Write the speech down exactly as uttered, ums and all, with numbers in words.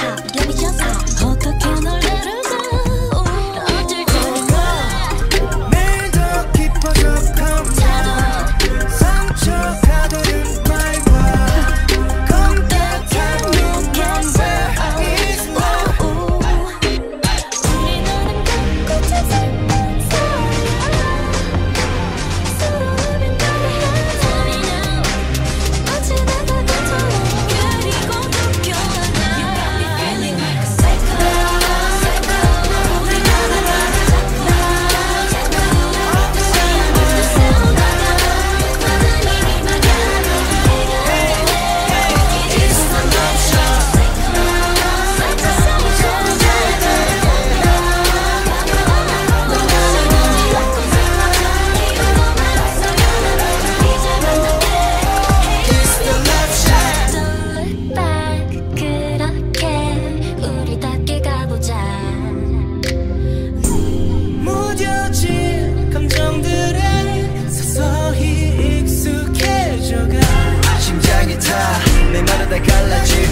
out, let me jump out. 어떻게 널 내려가 어쩔 줄까 매일 더 깊어져 come on 상처가 되는 말과 건강한 욕망과 is love 우리 너는 꽃꽃에 살면 서로 하면 따라해 Tell me now 어찌나 다 같아 그리고 웃겨하나 You got me feeling like a psycho Psycho 우리 나가 나가 Psycho 어디서 세우다가 많은 힘이 막아 내가 할게 It's my love shot Psycho Psycho 싸움 좋은 자들 It's the love shot Don't look back 그렇게 우리답게 가보자 무뎌진 감정들에 서서히 익숙해져가 심장이 타내 말을 다 갈라지